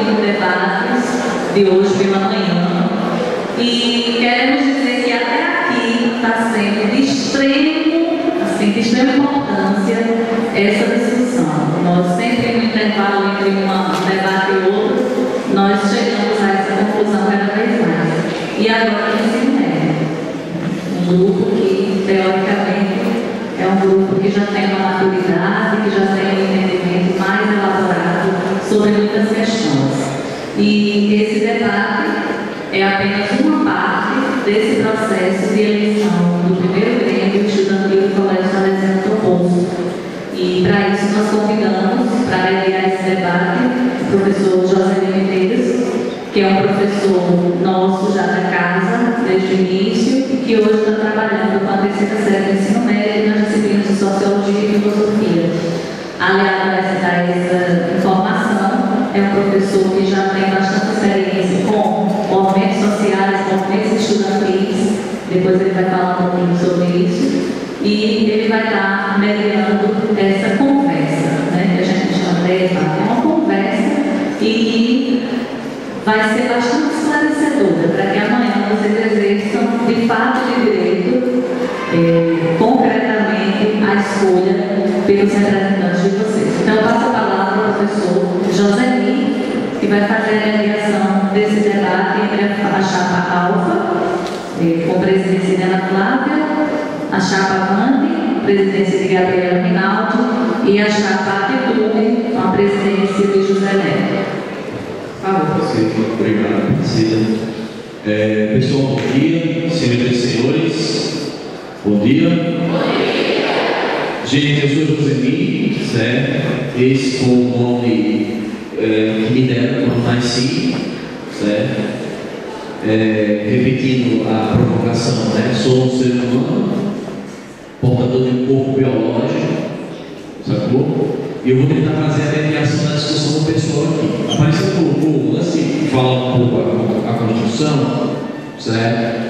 ouvindo debates de hoje pela manhã e queremos dizer que até aqui está sendo de extrema importância essa discussão. Nós sempre, no intervalo entre um debate e outro, nós chegamos a essa conclusão cada vez mais. E agora o ensino médio, um grupo que, teoricamente, é um grupo que já tem uma maturidade, que já tem um entendimento mais elaborado sobre muitas questões. E esse debate é apenas uma parte desse processo de eleição do primeiro Grêmio estudantil do Colégio Salesiano Toposo. E para isso nós convidamos para mediar esse debate o professor José Medeiros, que é um professor nosso já da casa, desde o início, e que hoje está trabalhando com a terceira série do ensino médio nas disciplinas de Sociologia e Filosofia. Aliado a essa informação, é um professor que já tem bastante experiência com movimentos sociais, movimentos estudantis, depois ele vai falar um pouquinho sobre isso, e ele vai estar mediando essa conversa, né, que a gente chama de debate. É uma conversa e vai ser bastante esclarecedora para que amanhã vocês exerçam de fato de direito, concretamente, a escolha pelos representantes de vocês. Então, eu passo a palavra ao professor José Ni, que vai fazer a mediação desse debate entre a chapa Alfa, com presidência de Ana Flávia, a chapa Vande, presidência de Gabriela Rinaldi, e a chapa Atitude, com a presidência de José Neto. Obrigado, Priscila. Pessoal, bom dia. Senhoras e senhores, bom dia. Gente, eu sou José Ni, certo? Esse foi o nome que me deram quando nasci, certo? Repetindo a provocação, né? Sou um ser humano, portador de um corpo biológico, sacou? E eu vou tentar fazer a mediação da discussão do pessoal aqui. Apareceu por lance, falar um pouco a Constituição, certo?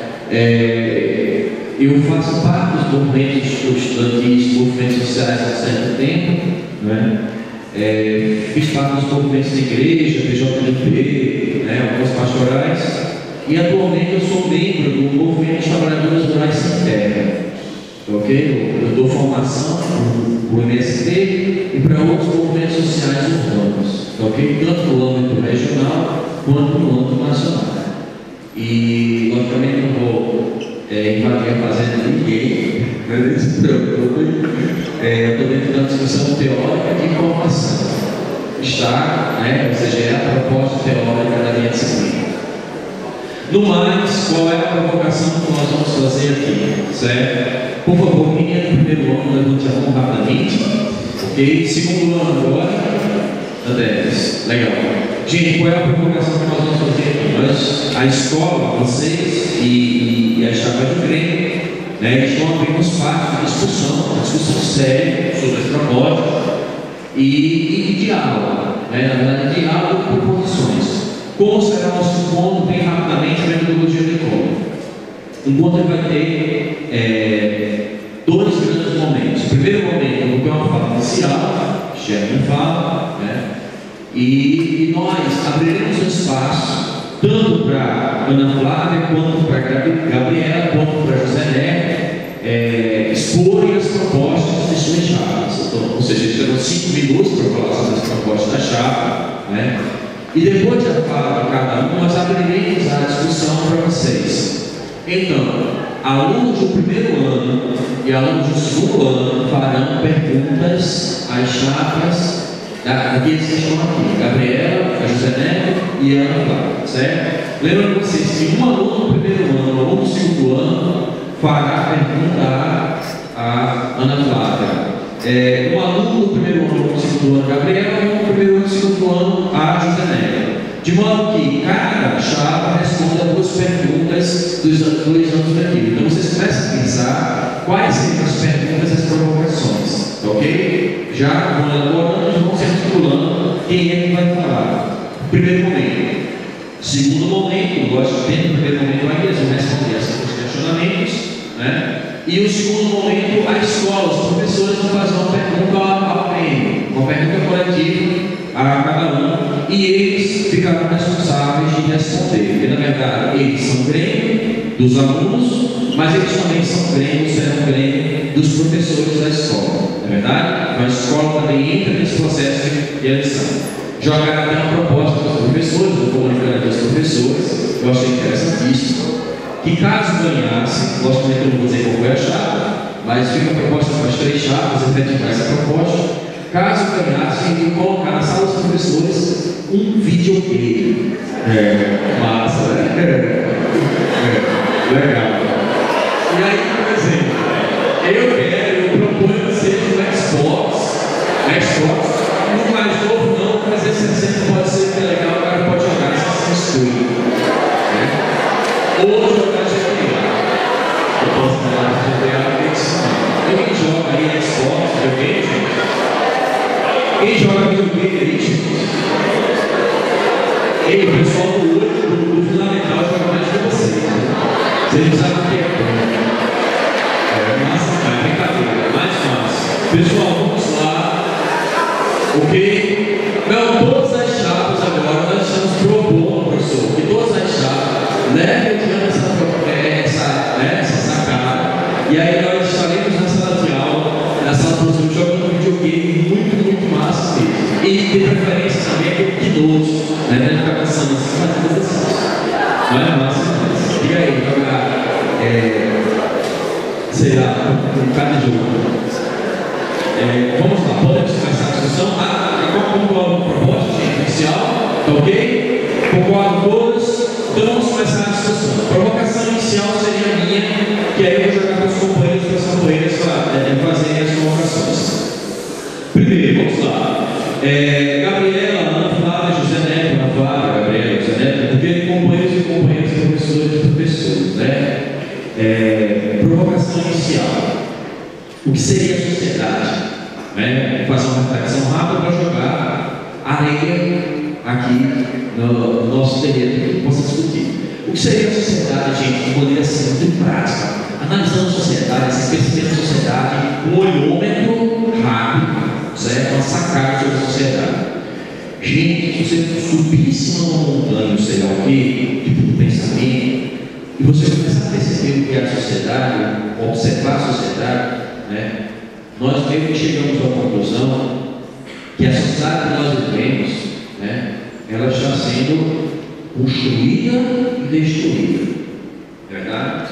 Eu faço parte dos movimentos estudantis, movimentos sociais há certo tempo, né? Fiz parte dos movimentos de igreja, PJDP, né? Alguns pastorais, e atualmente eu sou membro do movimento de trabalhadores rurais sem terra, ok? Eu dou formação para o MST e para outros movimentos sociais urbanos, ok? Tanto no âmbito regional quanto no âmbito nacional. E, logicamente, não vou invadir a fazenda de ninguém, não se preocupe. Eu estou dentro da discussão teórica de informação. Está, né? Ou seja, é a proposta teórica da minha disciplina. No mais, qual é a provocação que nós vamos fazer aqui, certo? Por favor, quem é do primeiro ano, levante a mão rapidamente, ok? Segundo ano agora, Andrés, legal. Gente, qual é a provocação que nós vamos fazer aqui? A escola, vocês e a chapa do Grêmio, né, estão apenas parte da discussão séria sobre as propostas e de diálogo, né? Na verdade, diálogo por proposições. Como será o nosso encontro, bem rapidamente, a metodologia do encontro? O encontro vai ter dois grandes momentos. O primeiro momento é uma fala inicial, Sherman fala, né? E nós abriremos um espaço tanto para Ana Flávia, quanto para Gabriela, quanto para José Neto exporem as propostas de suas chapas. Então, ou seja, terão 5 minutos para falar sobre as propostas da chapa, né? E depois da fala de cada um, nós abriremos a discussão para vocês. Então, alunos do primeiro ano e alunos do segundo ano farão perguntas às chapas daqueles que estão aqui, Gabriela, a José Neto e a Ana Flávia, certo? Lembrando vocês que um aluno do primeiro ano, um aluno do segundo ano fará pergunta a Ana Flávia. Um aluno do primeiro ano do segundo ano, Gabriela, e um do primeiro ano do segundo ano, a José Neto. De modo que cada chapa responda 2 perguntas dos anos daquilo. Então vocês começam a pensar quais seriam as perguntas e as provocações, ok? Já vão elaborando, vão se articulando quem é que vai falar. Primeiro momento. Segundo momento, gosto dentro do primeiro momento ainda, eles vão responder os questionamentos, né? E o segundo momento, a escola, os professores vão fazer uma pergunta ao Grêmio, uma pergunta coletiva a cada um, e eles ficaram responsáveis de responder, porque na verdade eles são grêmio dos alunos, mas eles também serão grêmio dos professores da escola, não é verdade? Então a escola também entra nesse processo de eleição. Jogaram até uma proposta para os professores, do comunicador dos professores, eu achei interessantíssimo, que caso ganhasse, logicamente eu não vou dizer qual foi a chapa, mas fica a proposta para as 3 chapas, efetivar essa proposta. Caso ganhasse, ele colocar na sala dos professores um videogame. Massa, né? Legal. E aí, por exemplo, eu proponho que seja um Xbox, um mais novo não, mas esse sempre pode ser que é legal, o cara pode jogar Assassin's Creed, né? Ou jogar GTA. Eu posso falar de GTA, tem que ensinar. Alguém joga aí Xbox, videogame, gente? Quem joga videogame aí, gente? Ei, o pessoal do fundamental joga mais que vocês, né? Vocês sabem o que é bom. Massa, é brincadeira, mais fácil. Pessoal, vamos lá. Ok? Não, todas as chapas agora nós estamos propondo, professor, que todas as chapas levem adiante essa sacada. E aí nós estaremos na sala de aula, na sala do professor, jogando videogame muito massa mesmo. E de preferência também aquele pinoso, né? Não ficar pensando assim, mas fazer exercício. Não é massa mesmo. Diga aí, jogar, sei lá, um cada jogo. Vamos lá, podemos começar a discussão. Concordo com a proposta inicial, tá ok? Concordo todos. Então vamos começar a discussão. A provocação inicial seria a minha, que aí eu vou jogar para os companheiros e para as companheiras fazerem as provocações. Primeiro, vamos lá. Gabriela, Ana Flávia, José Neto, Ana Flávia, Gabriela, José Neto, porque companheiros e companheiras, professores e professores, né? Provocação inicial. O que seria a sociedade? Vou fazer uma reflexão rápida para jogar areia aqui no nosso terreno que possa discutir. O que seria a sociedade, gente, de maneira assim, muito prática? Analisando a sociedade, esse pensamento da sociedade, um olhômetro rápido, certo? Uma sacada sobre a sociedade. Gente, se você subisse uma montanha, sei lá o que, tipo de pensamento, e você começar a perceber o que é a sociedade, observar a sociedade, né? Nós mesmo chegamos à conclusão que a sociedade que nós vivemos, né, ela está sendo construída e destruída, verdade?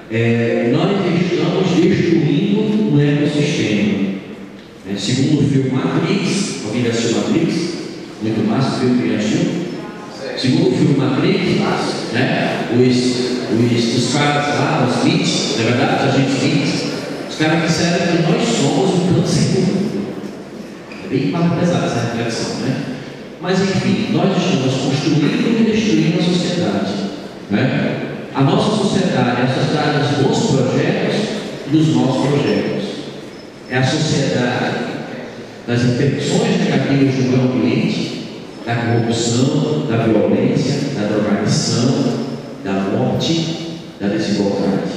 Nós estamos destruindo um ecossistema, né? Segundo o filme Matrix, alguém já assistiu Matrix? Muito massa o filme que já assistiu? Segundo o filme Matrix, né? Os caras lá, os Smiths, na verdade, os agentes Smiths, os caras disseram que nós somos o câncer do mundo. É bem mais pesada essa reflexão, né? Mas enfim, nós estamos construindo e destruindo a sociedade, né? A nossa sociedade é a sociedade dos bons projetos e dos maus projetos. É a sociedade das repercussões negativas do meio ambiente, da corrupção, da violência, da drogadição, da morte, da desigualdade.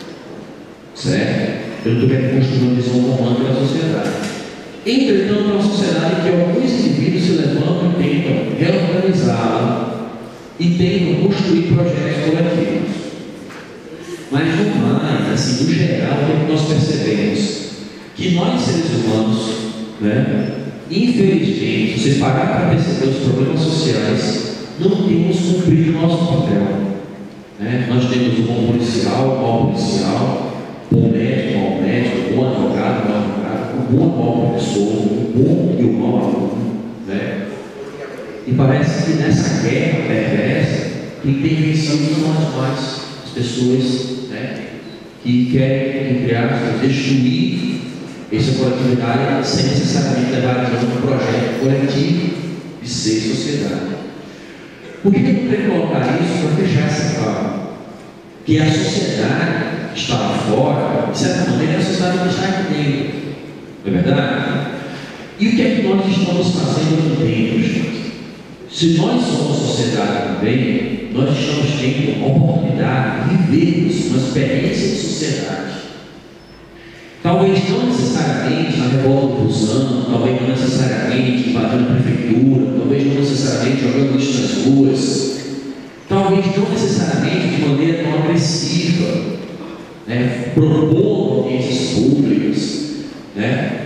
Certo? Eu não estou querendo construir uma visão romântica da sociedade. Entretanto, é uma sociedade em que alguns indivíduos se levantam e tentam reorganizá-la e tentam construir projetos coletivos. Mas no mais, assim, no geral, o que nós percebemos? Que nós, seres humanos, né, infelizmente, se parar para perceber os problemas sociais, não temos cumprido o nosso papel. Né? Nós temos o bom policial, o mau policial, o bom médico, o mau médico, o bom advogado, o mau advogado, o bom e o mau professor, o bom e o mau aluno. Né? E parece que nessa guerra perversa, quem tem vencido são as pessoas, né, que querem, entre aspas, destruir essa coletividade sem necessariamente levar adiante um projeto coletivo de ser sociedade. Por que eu não quero colocar isso para fechar essa fala? Que a sociedade está lá fora, de certa maneira, a sociedade não está aqui dentro. Não é verdade? E o que é que nós estamos fazendo aqui dentro, gente? Se nós somos sociedade também, nós estamos tendo a oportunidade de vivermos uma experiência de sociedade. Talvez não necessariamente necessariamente na revolta do Busão, talvez não necessariamente invadindo a prefeitura, talvez não necessariamente jogando lixo nas ruas, talvez não necessariamente de maneira tão agressiva, né, propondo audiências públicas, né,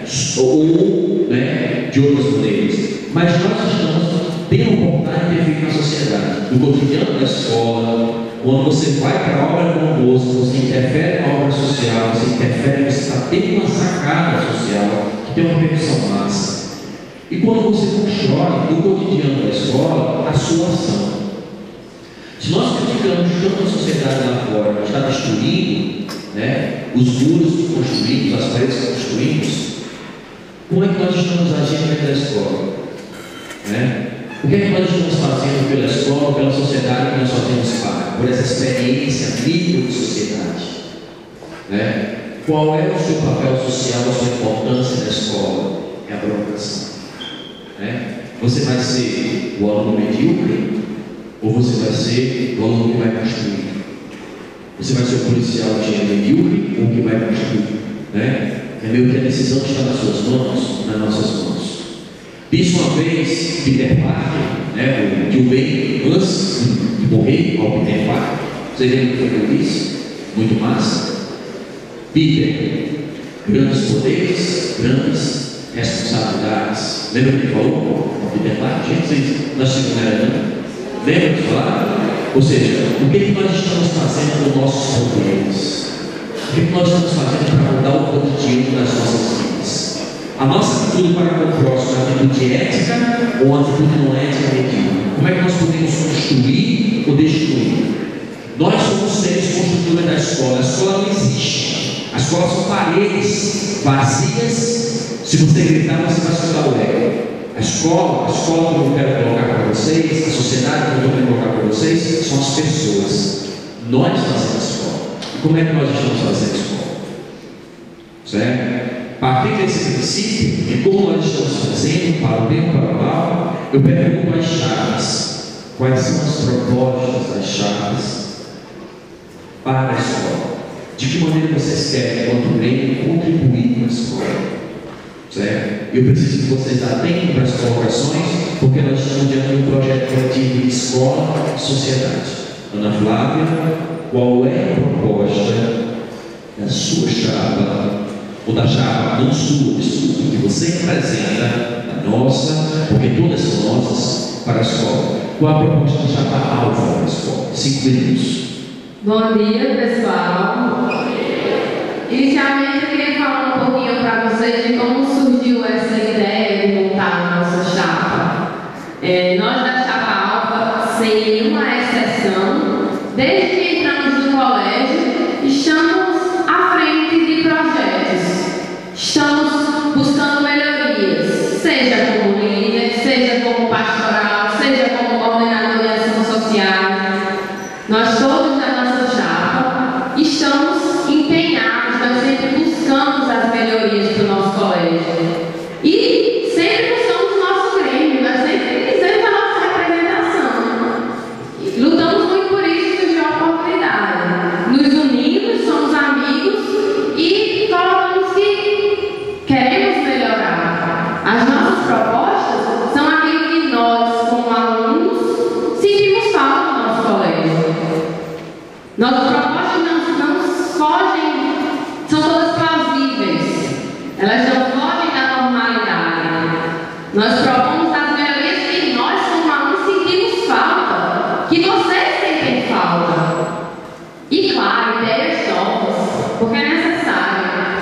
ou né, de outras maneiras, mas nós estamos tendo oportunidade de intervir na sociedade, no cotidiano da escola. Quando você vai para a obra com almoço, você interfere na obra social, você interfere, você está tendo uma sacada social que tem uma repercussão massa. E quando você constrói no cotidiano da escola a sua ação. Se nós criticamos tanto a sociedade lá fora que está destruindo, né, os muros que construímos, as paredes que construímos, como é que nós estamos agindo dentro da escola? Né? O que é que nós estamos fazendo pela escola, pela sociedade que nós fazemos parte, por essa experiência micro de sociedade? Né? Qual é o seu papel social, a sua importância na escola? É a provocação. Né? Você vai ser o aluno medíocre ou você vai ser o aluno que vai construir? Você vai ser o policial que é medíocre ou que vai construir? Né? É meio que a decisão está nas suas mãos, nas nossas mãos. Isso uma vez, Peter Parker, né, o Tio Ben, antes de morrer, ao Peter Parker, vocês lembram o que ele disse? Muito massa. Peter, grandes poderes, grandes responsabilidades. Lembra o que ele falou ao Peter Parker? Gente, vocês não chegam na era, não? Lembra de falar? Ou seja, o que nós estamos fazendo com nossos poderes? O que nós estamos fazendo para mudar o cotidiano das nossas vidas? A nossa atitude para com o próximo é uma atitude ética ou uma atitude não ética medíocre? Como é que nós podemos construir ou destruir? Nós somos seres construtores da escola. A escola não existe. A escola são paredes vazias. Se você gritar, você vai escutar o eco. A escola que eu quero colocar para vocês, a sociedade que eu quero colocar para vocês, são as pessoas. Nós fazemos a escola. E como é que nós estamos fazendo a escola? Certo? A partir desse princípio, de como nós estamos fazendo, para o bem ou para o mal, eu pergunto as chaves. Quais são as propostas das chaves para a escola? De que maneira vocês querem, enquanto Grêmio, contribuir com a escola? Certo? Eu preciso que vocês atentem para as colocações, porque nós estamos diante de um projeto coletivo de escola e sociedade. Ana Flávia, qual é a proposta da sua chapa? Ou da chapa, não sua, que você representa, a nossa, porque todas são nossas, para a escola. Qual a proposta da chapa alfa para a escola? 5 minutos. Bom dia, pessoal. Inicialmente eu queria falar um pouquinho para vocês de como surgiu essa ideia de montar a nossa chapa. Nós da chapa alfa, sem nenhuma exceção, desde que entramos no colégio, estamos à frente de projetos. Estamos buscando melhorias, seja como líder, seja como pastoral, seja como coordenador de ação social. Nós todos da nossa chapa estamos empenhados, nós sempre buscamos as melhorias para o nosso colégio. E sempre buscamos o nosso Grêmio, nós sempre fizemos a nossa representação. Lutamos muito por isso, surgiu a oportunidade. Nos unimos, somos amigos e colocamos que queremos melhorar. As nossas propostas são aquilo que nós, como alunos, sentimos falta no nosso colégio. Nossas propostas não fogem, são todas plausíveis. Elas não fogem da normalidade. Nós propomos as melhorias que nós, como alunos, sentimos falta, que vocês sentem falta. E claro, ideias novas, porque é necessário.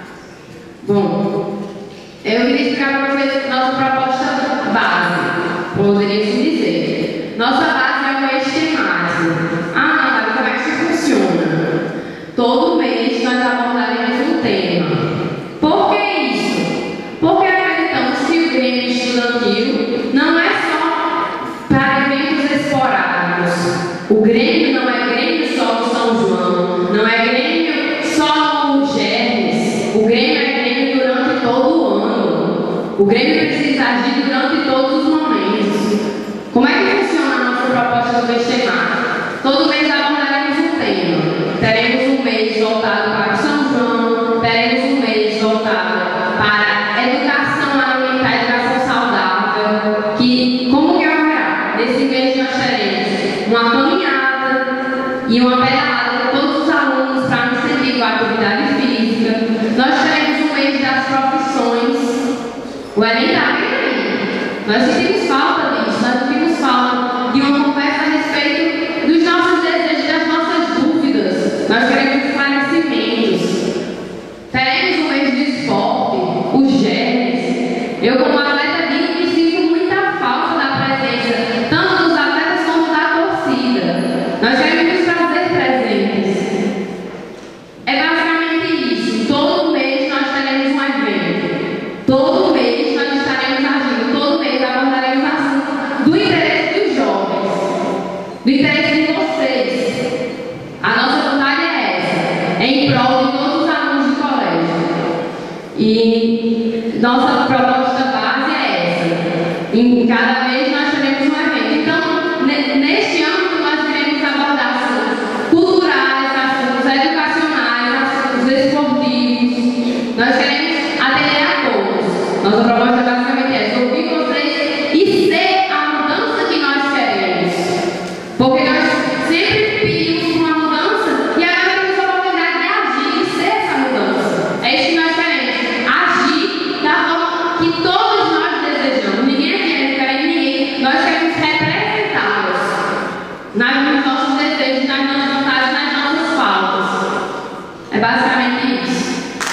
Bom, eu queria explicar para vocês nossa proposta base, poderia se dizer. Nossa base é o eixo temático. Não, como é que isso funciona? Todo mês nós abordaremos um tema. Por que isso? Porque acreditamos que o Grêmio estudantil não é só para eventos esporádicos. O Grêmio não é Grêmio só no São João, não é Grêmio só no Germes. O Grêmio é Grêmio durante todo o ano. O Grêmio precisa agir durante todos os momentos. Como é que funciona a nossa proposta do mês temático? Todo mês abordaremos um tema. Teremos um mês voltado para o São João, teremos um mês voltado mês nós teremos uma caminhada e uma pedalada com todos os alunos para incentivar a atividade física. Nós teremos um mês das profissões. O Enem está bem aí. Nós sentimos falta disso, nós sentimos falta de uma conversa a respeito dos nossos desejos, das nossas dúvidas. Nós queremos esclarecimentos. Teremos um mês de esporte, os GERES. Eu, como atleta digo, me sinto muita falta da presença, tanto dos atletas como da torcida. Nós queremos nos fazer presentes. É basicamente isso. Todo mês nós teremos um evento. Todo mês nós estaremos agindo. Todo mês abordaremos assuntos do interesse dos jovens, do interesse de vocês. A nossa vontade é essa, em prol de todos os alunos de colégio. E nossa proposta base é essa. Em cada mês nós teremos um evento. Então, neste âmbito nós iremos abordar assuntos culturais, assuntos educacionais, assuntos esportivos. Nós queremos atender a todos. Nossa proposta basicamente é essa: ouvir vocês e ser a mudança que nós queremos. Porque nós sempre pedimos uma mudança e agora temos a oportunidade de agir e ser essa mudança. É isso que nós queremos. Agir da forma que todos nós desejamos. Ninguém aqui é diferente de ninguém. Nós queremos representá-los nos nossos desejos, nas nossas vontades, nas nossas faltas. É basicamente isso.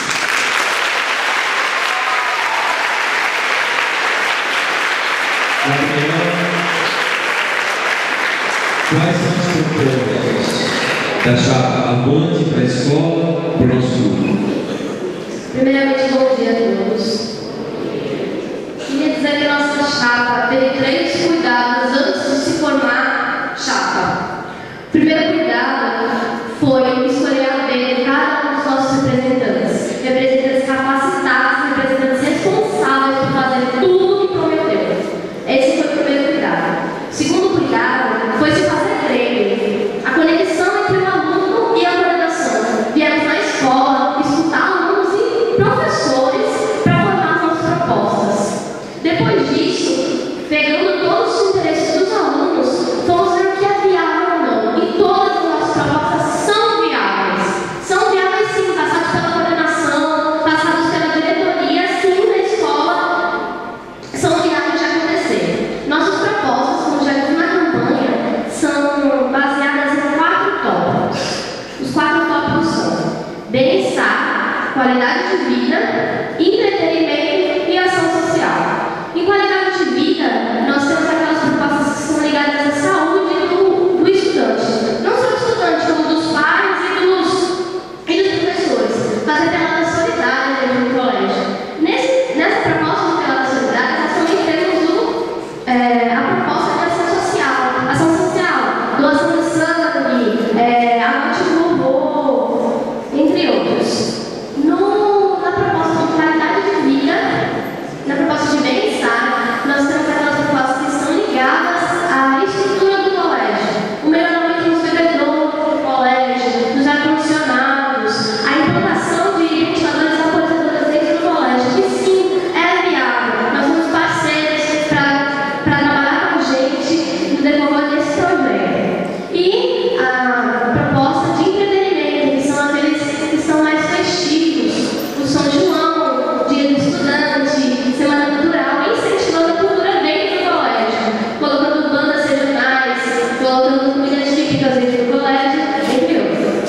Quais são as propostas da chapa Avante para a escola, para o nosso grupo? Primeiramente, bom dia a todos. Queria dizer que a nossa chapa teve 3 cuidados antes de se formar chapa. O primeiro cuidado foi escolher a dedo cada um dos nossos representantes. Representantes capacitados, representantes responsáveis por fazer tudo o que prometeu. Esse foi o primeiro cuidado. O segundo cuidado foi se fazer treino. A conexão entre o aluno e a coordenação. Viemos na escola escutar alunos e professores para formar as nossas propostas. Depois disso, pegando todos os interesses dos alunos, fomos ver o que é viável ou não. E todas as nossas propostas são viáveis. São viáveis sim, passados pela coordenação, passados pela diretoria, sim, na escola, são viáveis de acontecer. Nossas propostas, como já disse na campanha, são baseadas em 4 tópicos. Os 4 tópicos são bem-estar, qualidade de vida, entretenimento e ação social. Em qualidade de vida, nós temos aquelas propostas que são ligadas à saúde do estudante. Não só do estudante, como dos pais e dos professores. Fazer pelada solidária dentro do colégio. Nessa proposta de pelada solidária, nós também temos a proposta de ação social. Ação social, doação de sangue, a noite do vovô, entre outros. Na proposta de qualidade de vida, na proposta de bem-estar, nós temos aquelas propostas que estão ligadas à estrutura do colégio. O melhoramento dos bebedouros do colégio, dos ar-condicionados, a implantação de ventiladores vaporizadores dentro do colégio, que sim, é viável. Nós temos parceiros para trabalhar com a gente no desenvolvimento desse projeto. E a proposta de entretenimento, que são aqueles que são mais festivos, o São João, Dia do Estudante, Semana Cultural, incentivando a cultura dentro do colégio, colocando bandas regionais, colocando comidas típicas dentro do colégio, entre outros.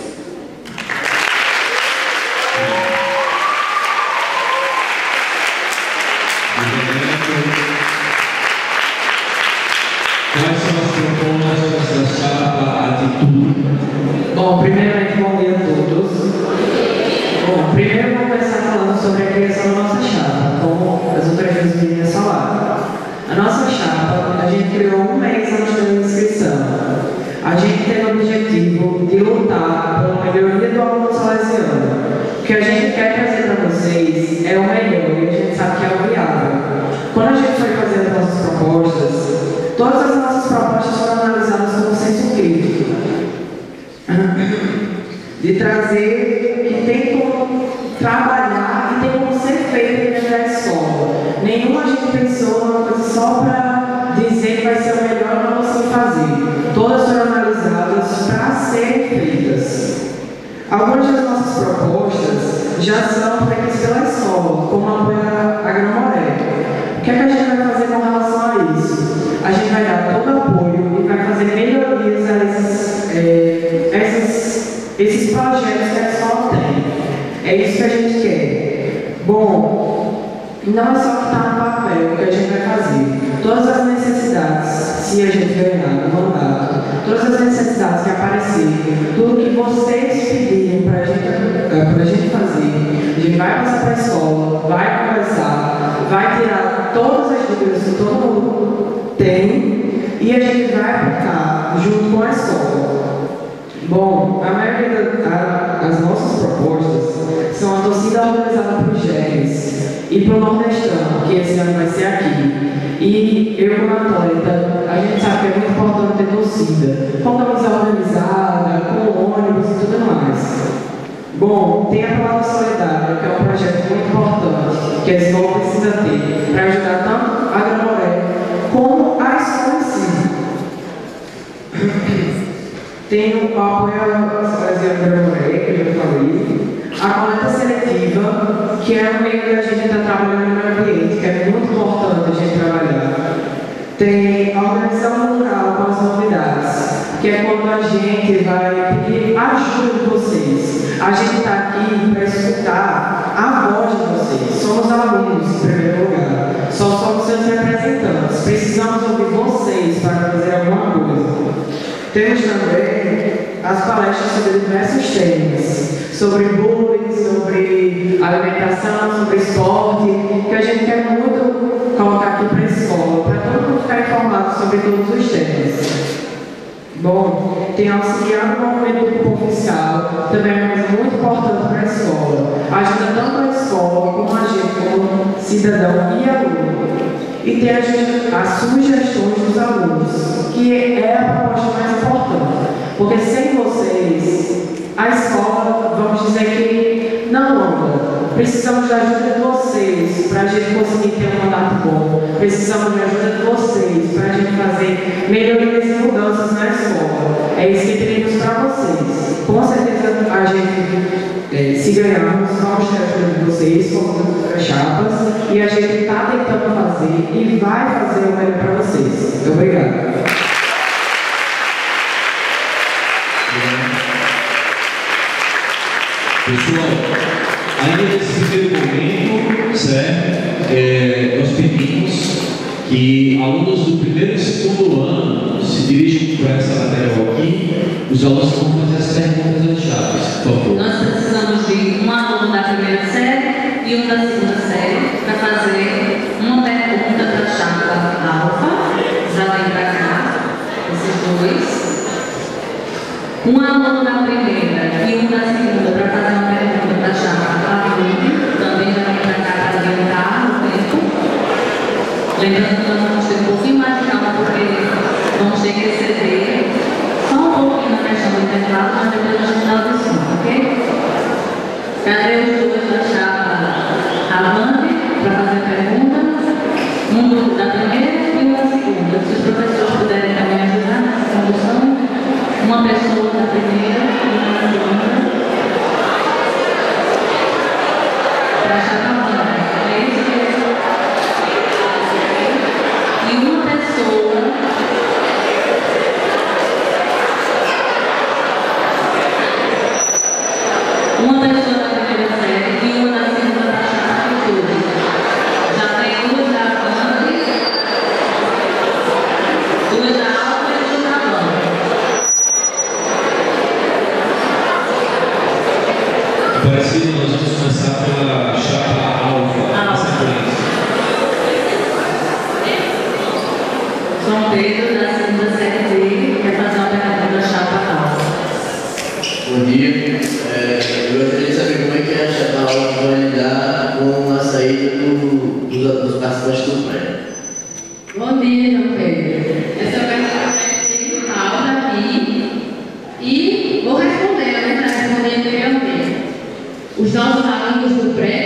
Quais são as propostas da chapa Atitude? Bom, primeiramente, bom dia a todos. Bom, primeiro vou começar falando sobre a criação da nossa chapa, como as outras vezes meninas falaram. A nossa chapa, a gente criou um mês antes da inscrição. A gente tem o objetivo de lutar pela melhoria do aluno salesiano. O que a gente quer trazer para vocês é o melhor e a gente sabe que é o viável. Quando a gente foi fazer as nossas propostas, todas as nossas propostas foram analisadas com senso crítico. De trazer o que tem como trabalhar e tem como ser feito dentro da escola. Nenhuma a gente pensou numa coisa só para dizer dizer que vai ser o melhor para você fazer. Todas foram analisadas para serem feitas. Algumas das nossas propostas já são feitas pela escola, como a apoio à Agromoré. O que é que a gente vai fazer com relação a isso? A gente vai dar todo apoio e vai fazer melhorias a esses projetos que a escola tem. É isso que a gente quer. Bom, não é só o que está no papel que a gente vai fazer. Todas as necessidades, se a gente ganhar no mandato, todas as necessidades que aparecerem, tudo que vocês pedirem para a gente fazer, a gente vai passar para a escola, vai conversar, vai tirar todas as dúvidas que todo mundo tem e a gente vai aplicar junto com a escola. Bom, a maioria das nossas propostas são a torcida organizada para os GERES e para o Nordestão, que esse ano vai ser aqui. E eu, como atleta, a gente sabe que é muito importante ter torcida, com camisa organizada, com ônibus e tudo mais. Bom, tem a Palavra Solidária, que é um projeto muito importante, que a escola precisa ter, para ajudar tanto a Agromoré como a escola em si. Tem o apoio à Agromoré, que eu já falei, a coleta seletiva, que é um meio que a gente está trabalhando no meio ambiente, que é muito importante a gente trabalhar. Tem a organização rural com as novidades, que é quando a gente vai pedir ajuda de vocês. A gente está aqui para escutar a voz de vocês. Somos alunos, em primeiro lugar. Só somos seus representantes. Precisamos ouvir vocês para fazer alguma coisa. Temos também as palestras sobre diversos temas. Sobre bullying, sobre alimentação, sobre esporte, que a gente quer muito colocar aqui para a escola, para todo mundo ficar informado sobre todos os temas. Bom, tem auxiliar no movimento do grupo oficial, também é uma coisa muito importante para a escola. Ajuda tanto a escola como a gente, como cidadão e aluno. E tem as sugestões dos alunos, que é a proposta mais importante. Porque sem vocês, a escola, vamos dizer que não anda. Precisamos da ajuda de vocês para a gente conseguir ter um mandato bom. Precisamos da ajuda de vocês para a gente fazer melhorias e mudanças na escola. É isso que pedimos para vocês. Com certeza a gente, se ganharmos, vamos ter a ajuda de vocês, como chapas, e a gente está tentando fazer e vai fazer o melhor para vocês. Obrigado. Pessoal, ainda nesse primeiro momento, certo? Nós pedimos que alunos do primeiro e segundo ano se dirijam para essa lateral aqui. Os alunos vão fazer as perguntas das chaves, por favor. Nós precisamos de um aluno da primeira série e um da segunda série para fazer uma pergunta da chapa alfa. Já vem para cá, esses dois. Um aluno da primeira e um da segunda para fazer uma pergunta para a chapa A20, também já vem para cá para adiantar o tempo. Lembrando que nós vamos ter um pouquinho mais de calma, porque vamos ter que exceder só um pouquinho na questão do intervalo, mas depois a gente dá o desconto, ok? Cadê os dois da chapa A20 para fazer perguntas? Um da primeira e um da segunda. Se os professores puderem também ajudar nessa condução. Uma pessoa da primeira e uma da segunda. Para a chapa A20. É isso mesmo. E uma pessoa. Uma pessoa da primeira série e uma da segunda para a chapa A20. Já tem duas da A20, duas da alta e duas da banda. Parecido, nós vamos começar pela chapa alfa, na sequência. João Pedro, da segunda série D, quer fazer uma pergunta da chapa alfa. Bom dia. Eu gostaria de saber como é que a chapa alfa vai lidar com a saída dos participantes do prêmio. Bom dia, João Pedro. Essa é uma pergunta principal daqui e vou responder, né? Está respondendo anteriormente. Os nossos alunos do pré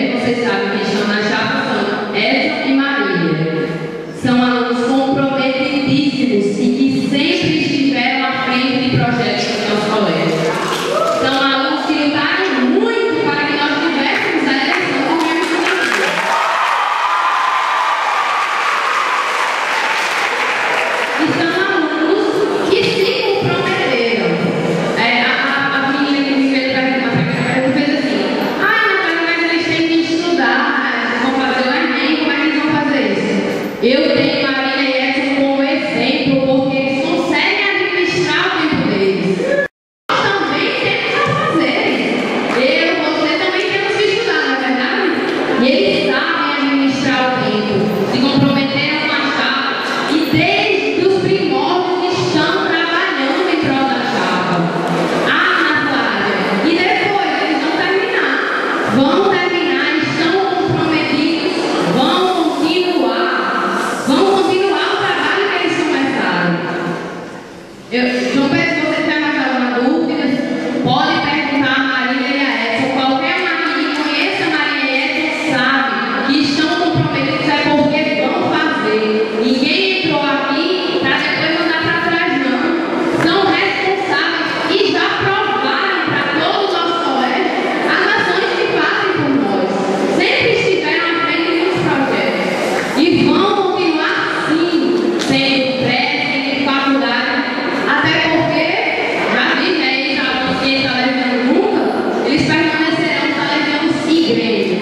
João Pedro, se você tiver mais alguma dúvida, pode perguntar a Marília e a Edson. Qualquer uma que conheça a Marília e Edson sabe que estão comprometidos é porque vão fazer. Ninguém entrou aqui para depois mandar para trás, não. São responsáveis e já provaram para todo o nosso colégio as ações que fazem por nós. Sempre estiveram à frente de muitos projetos. E vão continuar assim, sendo prédio, faculdade. Até porque, já vi, né, eles alunos que estão levando nunca, eles permanecerão levando igreja.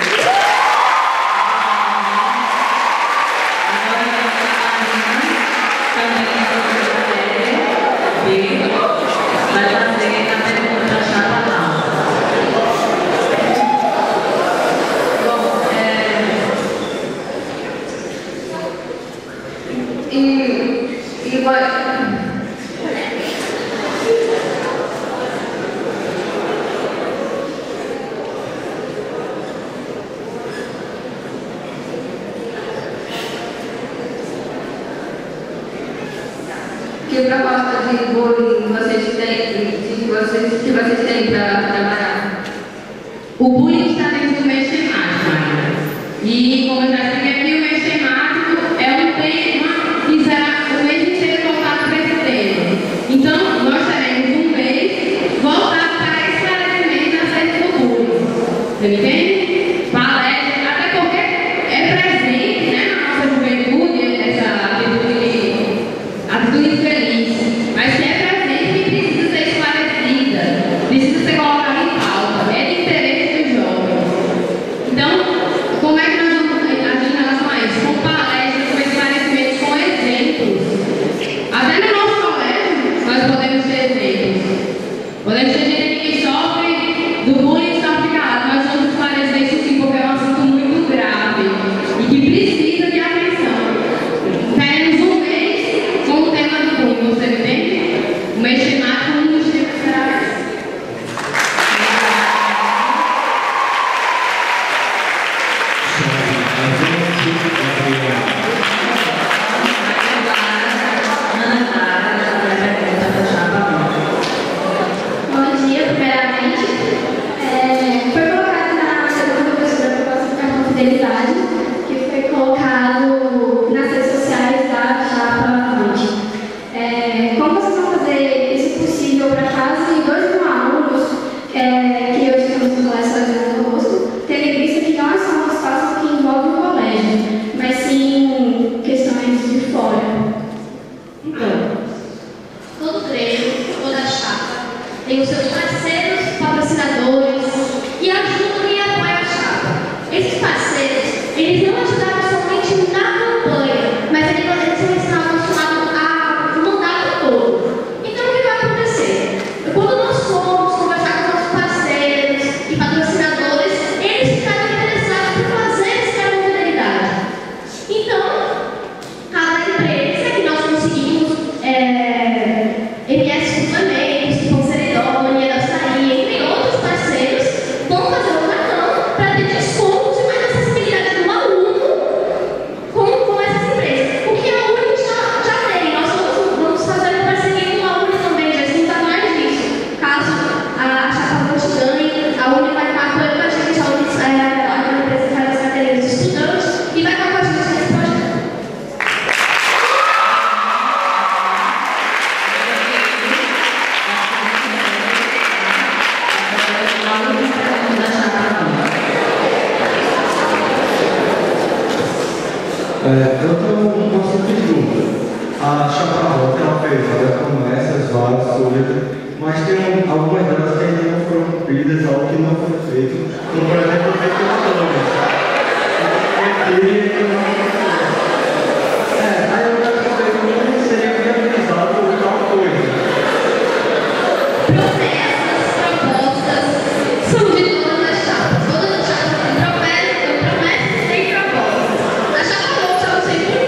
Vai fazer a pergunta da chapa não. Bom, e vai. Que proposta de bullying vocês têm para trabalhar? O bullying está dentro do mês temático ainda. E, como eu já expliquei aqui, o mês temático é um tema que será o mês inteiro voltado para esse tema. Então, nós teremos um mês voltado para esclarecimento acerca do bullying. Você me entende? Palestra, até porque é presente, né, na nossa juventude essa atitude infeliz. Mas se é presente que precisa ser esclarecida, precisa ser colocada em pauta, é de interesse dos jovens. Então, como é que nós vamos agir em relação a isso? Com palestras, com esclarecimentos, com exemplos. Até no nosso colégio, nós podemos ter exemplos. Podemos ter gente que sofre do bullying e sofre calado. Nós vamos esclarecer isso sim, porque é um assunto muito grave e que precisa de atenção. Teremos um mês com o tema do bullying, você entende? O mês temático, um dos temas será esse. Bom dia, primeiramente. Foi colocado na segunda pessoa da proposta de cartão fidelidade, que foi colocado nas redes sociais da Chapa 20. Como vocês vão fazer isso possível para quase 2 mil alunos que hoje estamos no colégio fazendo no rosto, tendo em vista que não é só um espaço que envolve o colégio, mas sim questões de fora? Então, todo treino, toda chapa, tem os seus parceiros, patrocinadores e ajudam e apoiam a chapa. Esses parceiros, eles não ajudaram somente na campanha, mas eles estão acostumados a mandar todo. Então, o que vai acontecer? Quando nós formos conversar com nossos parceiros e patrocinadores, eles ficaram interessados em fazer esse cartão de fidelidade. Então, cada empresa que nós conseguimos MS Fundamentos, que vão ser Idônia, da Açaí, entre outros parceiros, vão fazer um cartão para ter descontos e mais acessibilidade do aluno com essas empresas. Porque a Uni já tem, nós vamos fazer uma parceria com a Uni também, já estamos atrás disso. Caso a chapa não te ganhe, a Uni vai estar apoiando a gente, a Uni a empresa que faz as carteiras de estudantes e vai estar com a gente nesse projeto. Eu tenho uma simples dúvida. A chapa rota ela fez várias promessas, várias coisas, mas tem algumas delas que ainda não foram cumpridas, algo que não foi feito. Como, por exemplo, o ventiladores. Aí eu quero saber como seria viabilizado tal coisa. Promessas, propostas, são de todas as chapas. Todas as chapas têm promessas e propostas. A chapa volta, eu não sei por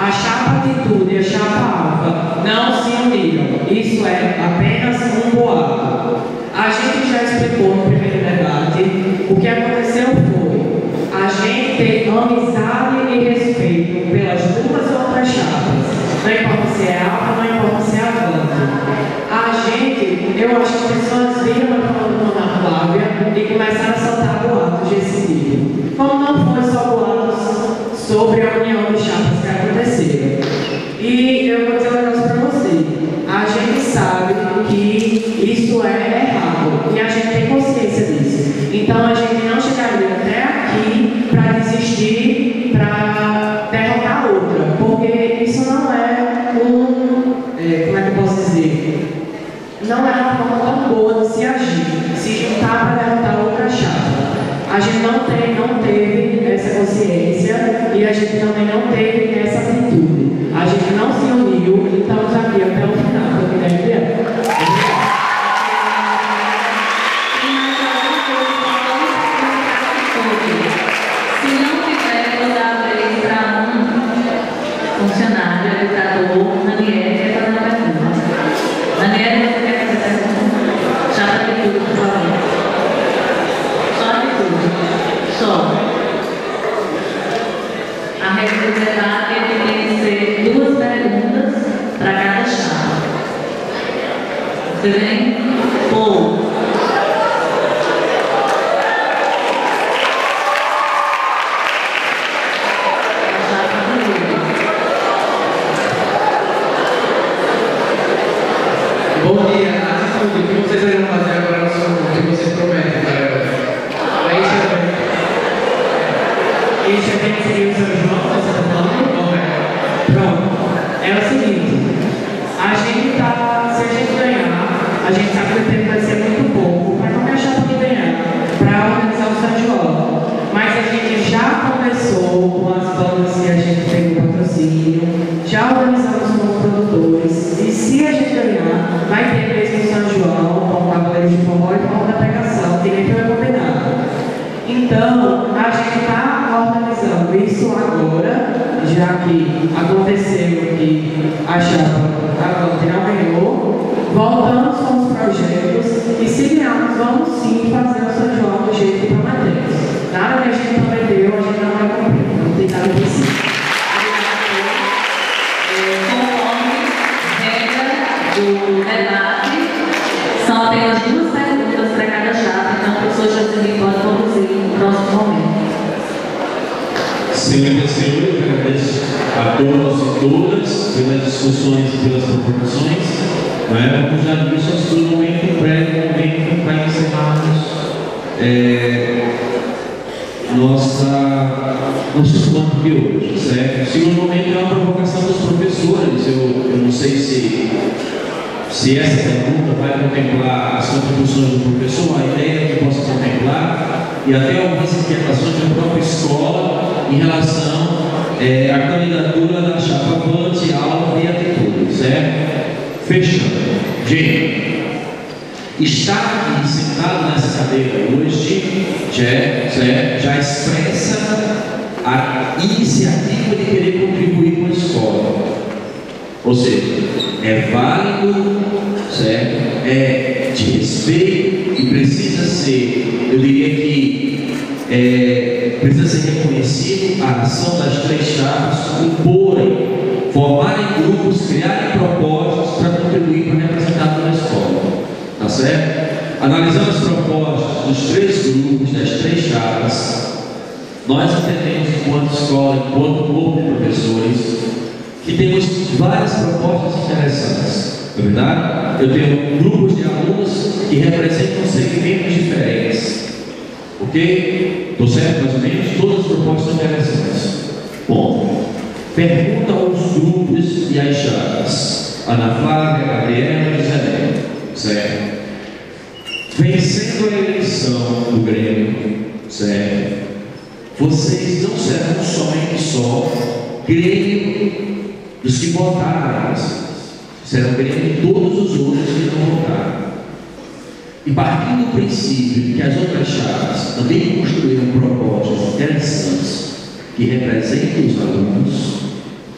A chapa Atitude e a chapa Alfa não se uniram. Isso é apenas um boato. A gente já explicou no primeiro debate. O que aconteceu foi a gente ter amizade e respeito pelas duas outras chapas. Não importa se é Alfa, não importa se é Avante. A gente, eu acho que as pessoas viram a coluna na Flávia e começaram a soltar boatos desse tipo. Como não foi só boatos sobre a união de chapas que aconteceram. E eu vou dizer um negócio para você. A gente sabe que isso é errado e a gente tem consciência disso. Então a gente não chegaria até aqui para desistir, para derrotar outra, porque isso não é como é que eu posso dizer? Não é uma forma tão boa de se agir, se juntar para derrotar outra chapa. A gente não teve essa consciência e a gente também não teve essa atitude. A gente não se uniu e estamos aqui até o final, porque deve ter. Se não tiver, vou dar a vez para um funcionário, educador, Daniel, que está na pergunta. Daniel, você quer fazer pergunta? Chapa de tudo, por favor. Só de tudo. Só. A regra do debate é que tem que ser 2 perguntas para cada chapa. Você vem? Pô. Bom dia, Atitude. O que vocês irão fazer agora no segundo? O que vocês prometem para ela? Isso é quem seria o São João, você está falando? Correto. Pronto. É o seguinte, se a gente ganhar, a gente sabe que o tempo vai ser muito pouco, para qualquer chapa que ganhar, para organizar o São João. Mas a gente já conversou com as bandas que a gente tem no patrocínio, já organizamos com os produtores, e se a gente ganhar, vai ter mesmo o São João, com Cavaleiros de Forró e com da Pegação, que nem foi combinado. Então, a gente está organizando isso agora, já que aconteceu que a chapa Avante não ganhou, voltamos com os projetos e se ganharmos, vamos sim fazer o São João do jeito que prometemos. Nada que a gente prometeu, a gente não vai cumprir, não tem nada de si. Conforme regra do debate, são apenas 2 perguntas para cada chapa, então o professor Joselino pode conduzir no próximo momento. Senhoras e senhores, eu agradeço a todos e todas pelas discussões e pelas proposições. Como já disse, nós temos um momento breve, momento para encerrarmos nosso encontro de hoje, certo? O segundo momento é uma provocação dos professores. Eu não sei se essa pergunta vai contemplar as contribuições do professor, a ideia é que possa contemplar e até algumas inquietações da própria escola em relação à candidatura da chapa Avante, Alfa e Atitude, certo? Fechando. Gente, está aqui sentado nessa cadeira hoje já expressa a iniciativa de querer contribuir com a escola. Ou seja, é válido, certo? É de respeito e precisa ser, eu diria que precisa ser reconhecido a ação das 3 chapas, comporem, formarem grupos, criarem propostas para contribuir para representar toda a escola. Tá certo? Analisando as propostas dos 3 grupos, das 3 chapas, nós entendemos, enquanto escola, enquanto corpo de professores, que temos várias propostas interessantes, não é verdade? Eu tenho grupos de alunos que representam segmentos diferentes, ok? Estou certo, mais ou menos? Todas as propostas são interessantes. Bom, pergunta aos grupos e às chapas, Ana Flávia, Gabriela e José Neto, certo? Vencendo a eleição do Grêmio, certo? Vocês não serão somente só Grêmio dos que votaram nelas, serão Grêmio de todos os outros que não votaram. E partindo do princípio de que as outras chapas também construíram propostas interessantes que representam os alunos,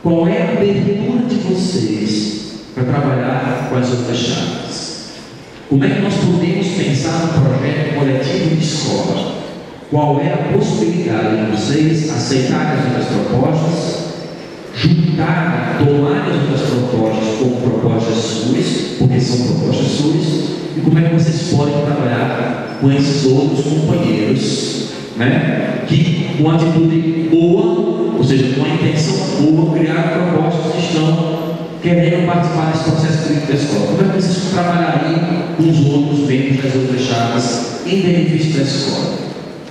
qual é a abertura de vocês para trabalhar com as outras chaves? Como é que nós podemos pensar no projeto coletivo de escola? Qual é a possibilidade de vocês aceitarem as outras propostas, juntar, tomar as outras propostas como propostas suas, porque são propostas suas, e como é que vocês podem trabalhar com esses outros companheiros, né, que com atitude boa, ou seja, com a intenção boa, criar propostas que estão querendo participar desse processo político da escola. Como é que vocês trabalhariam com os outros membros das outras chaves em benefício da escola?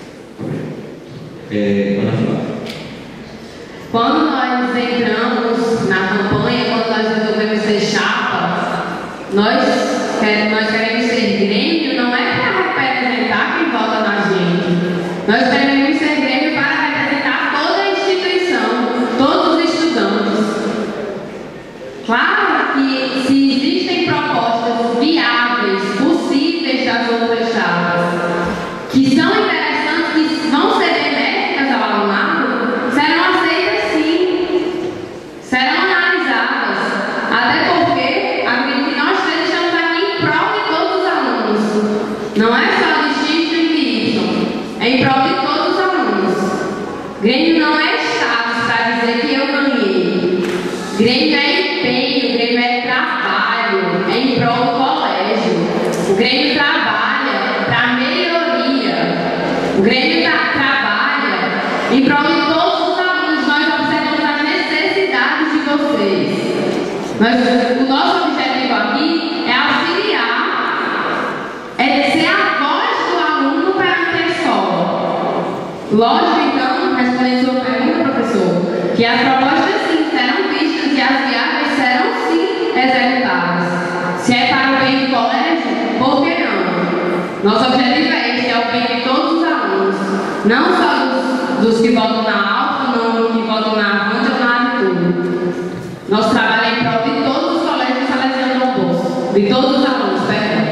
Ana Flávia. Quando nós entramos na campanha, quando nós resolvemos ser chapa, nós queremos ser Grêmio, não é para representar quem vota na gente. Nós queremos ser Grêmio para representar toda a instituição, todos os estudantes. Claro que se existem propostas viáveis, possíveis das outras chapas, que são interessantes, que vão ser benéficas ao alunado, serão aceitas sim, serão analisadas, até porque acredito que nós três estamos aqui em prol de todos os alunos, não é só de X e de Y, é em prol de todos os alunos. Grêmio não é status para dizer que eu ganhei, Grêmio é empenho, Grêmio é trabalho, é em prol do colégio, o Grêmio trabalha para melhoria, o Grêmio trabalha em prol de todos os alunos. Nós observamos as necessidades de vocês. O nosso objetivo aqui é auxiliar, é ser a voz do aluno perante a escola. Lógico, então, respondendo sua pergunta, professor, que as propostas sim serão vistas e as viáveis serão sim executadas. Se é para o bem do colégio, por que não? Nosso objetivo é esse, é o bem de todos os alunos, não só dos que votam na Alfa, não que votam na Avante ou na Atitude. Nosso trabalho é em prol de todos os colégios salesianos do Bosco, de todos os alunos, perdão.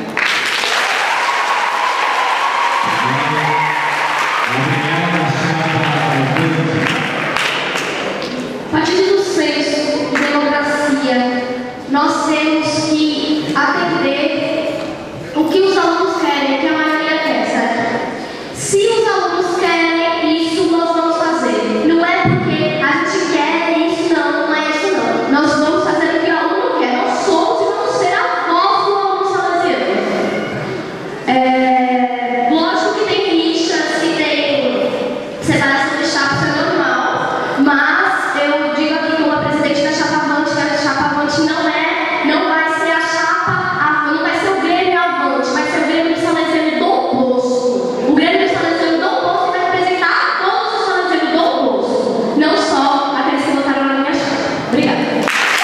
A partir do censo de demografia, nós temos que atender o que os alunos querem, o que a maioria quer, certo? Se os alunos querem isso, nós vamos fazer. Não é porque a gente quer isso, não é isso não. Nós vamos fazer o que o aluno quer. Nós somos e vamos ser a voz do aluno salesiano. Lógico que tem rixas, que tem separação de chapas, é normal, mas eu digo aqui como a presidente da Chapa Avante, que a Chapa Avante não vai ser a Chapa, não vai ser o Grêmio Avante, vai ser o Grêmio Salesiano do Bosco. O Grêmio Salesiano do Bosco vai representar todos os salesianos do Bosco, não só aqueles que votaram na minha chapa. Obrigada.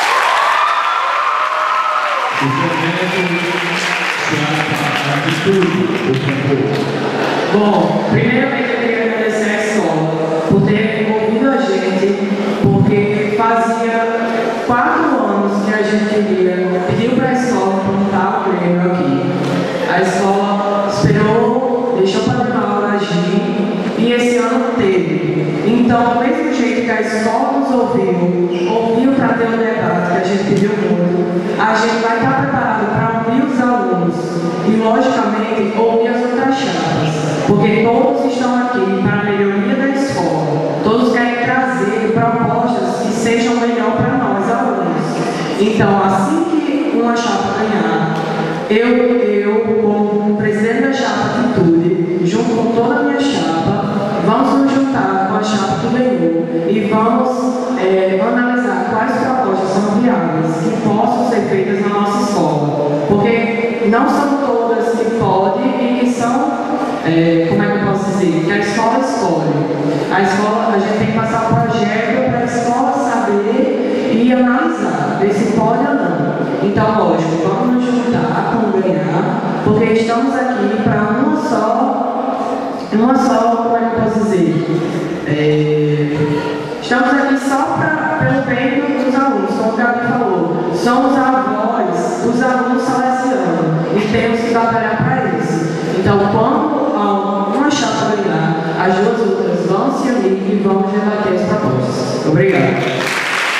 Bom, primeiramente eu queria agradecer à escola por ter envolvido a gente, porque fazia 4 anos que a gente pediu para a escola implantar o Grêmio aqui. A escola esperou, deixou para a hora agir e esse ano teve. Então, do mesmo jeito que a escola nos ouviu para ter um debate que a gente pediu muito, a gente vai estar preparado para ouvir os alunos e, logicamente, ouvir as outras chapas, porque todos estão aqui para a melhoria da escola, todos querem trazer propostas que sejam melhor para nós, alunos. Então, assim que uma chapa ganhar, eu como presidente da chapa Atitude, junto com toda a minha chapa, vamos nos juntar com a chapa que ganhou e vamos analisar quais propostas são viáveis, que possam ser feitas na nossa escola, porque não são todas que podem e que são, como é que eu posso dizer, que a escola escolhe. A escola, a gente tem que passar o projeto para a escola saber e analisar, ver se pode ou não. Então, lógico, vamos nos juntar com o ganhar, porque estamos aqui para uma só, como é que eu posso dizer? Estamos aqui só pelo bem dos alunos, como o Gabi falou. Somos a voz dos alunos salesianos e temos que batalhar para isso. Então, quando uma chapa ganhar, as duas outras vão se unir e vamos debater as propostas. Obrigado.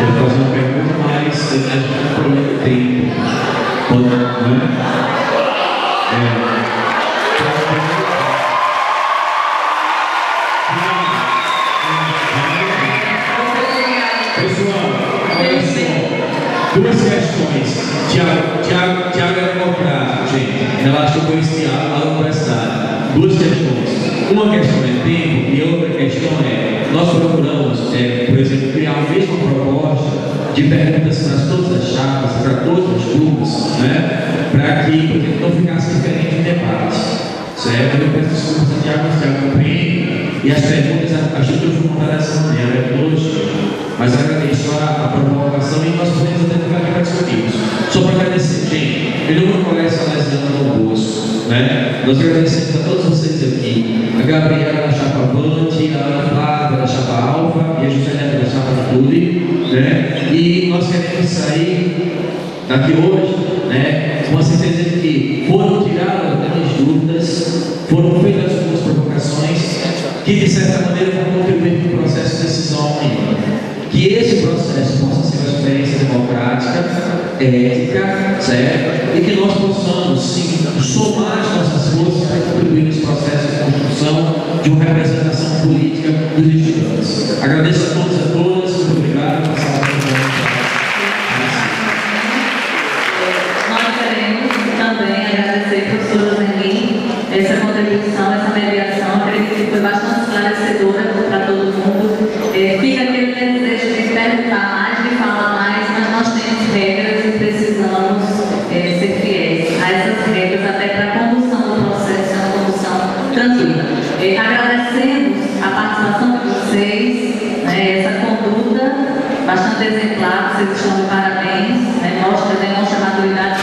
Pode fazer uma pergunta, mas a gente tem um problema de tempo. Pode, né? Pessoal, olha só, duas questões. Tiago é democrático, gente. Relaxa com esse Tiago lá na universidade. Duas questões. Uma questão é tempo e outra questão é: nós procuramos, por exemplo, criar a mesma proposta de perguntas para todas as chapas, para todas as turmas, né? Para que, por exemplo, não ficasse diferente o debate. Certo? Eu peço desculpas a Tiago, mas Tiago compreende. E as perguntas, a gente foi montada dessa maneira hoje. Mas agradeço a provocação e nós podemos até ficar aqui para discutir isso. Só para agradecer, gente, meu nome é Colégio Salesiano Dom Bosco, né? Nós agradecemos a todos vocês aqui, a Gabriela da Chapa Avante, a Ana Flávia da Chapa Alfa e a Juscelina da Chapa da Clube, né? E nós queremos sair daqui hoje, né? Com a certeza de que foram tiradas algumas dúvidas, foram feitas algumas provocações que de certa maneira vão contribuir para o processo de decisão amanhã. Que esse processo possa ser uma experiência democrática, ética, certo? E que nós possamos, sim, somar as nossas forças para contribuir nesse processo de construção de uma representação política dos estudantes. Agradeço a todos e a todas, muito obrigado por passar a Nós queremos também agradecer ao professor Zeni essa contribuição, essa mediação. Acredito que foi bastante esclarecedora para todo mundo. Fica aquele desejo de perguntar mais, de falar mais, mas nós temos regras e precisamos ser fiéis a essas regras, até para a condução do processo, uma condução tranquila. Agradecemos a participação de vocês, essa conduta bastante exemplar, vocês estão de parabéns, demonstra a maturidade